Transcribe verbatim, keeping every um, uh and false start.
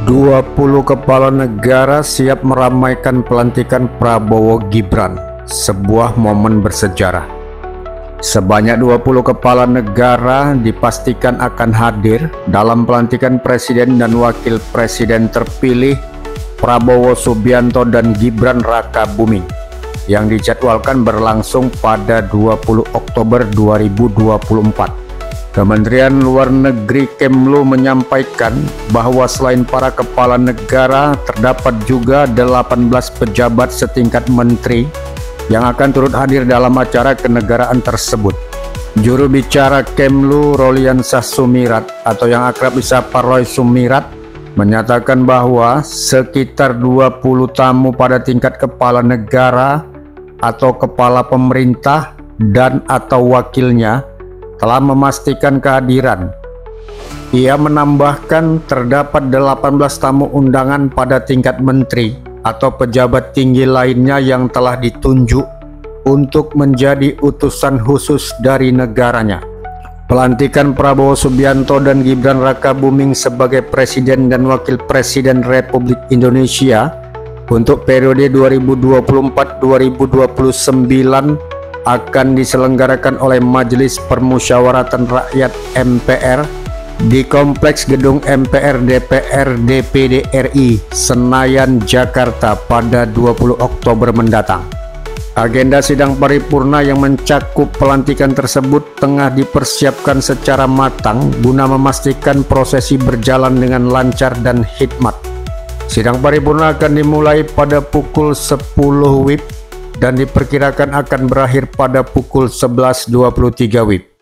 dua puluh kepala negara siap meramaikan pelantikan Prabowo Gibran, sebuah momen bersejarah. Sebanyak dua puluh kepala negara dipastikan akan hadir dalam pelantikan Presiden dan Wakil Presiden terpilih Prabowo Subianto dan Gibran Rakabuming yang dijadwalkan berlangsung pada dua puluh Oktober dua ribu dua puluh empat. Kementerian Luar Negeri Kemlu menyampaikan bahwa selain para kepala negara, terdapat juga delapan belas pejabat setingkat menteri yang akan turut hadir dalam acara kenegaraan tersebut. Juru bicara Kemlu, Roliansah Sumirat atau yang akrab disapa Roy Sumirat, menyatakan bahwa sekitar dua puluh tamu pada tingkat kepala negara atau kepala pemerintah dan atau wakilnya telah memastikan kehadiran. Ia menambahkan terdapat delapan belas tamu undangan pada tingkat menteri atau pejabat tinggi lainnya yang telah ditunjuk untuk menjadi utusan khusus dari negaranya. Pelantikan Prabowo Subianto dan Gibran Rakabuming sebagai Presiden dan Wakil Presiden Republik Indonesia untuk periode dua ribu dua puluh empat sampai dua ribu dua puluh sembilan akan diselenggarakan oleh Majelis Permusyawaratan Rakyat M P R di Kompleks Gedung M P R D P R D P D R I Senayan, Jakarta pada dua puluh Oktober mendatang. Agenda sidang paripurna yang mencakup pelantikan tersebut tengah dipersiapkan secara matang guna memastikan prosesi berjalan dengan lancar dan hikmat. Sidang paripurna akan dimulai pada pukul sepuluh W I B dan diperkirakan akan berakhir pada pukul sebelas dua puluh tiga W I B.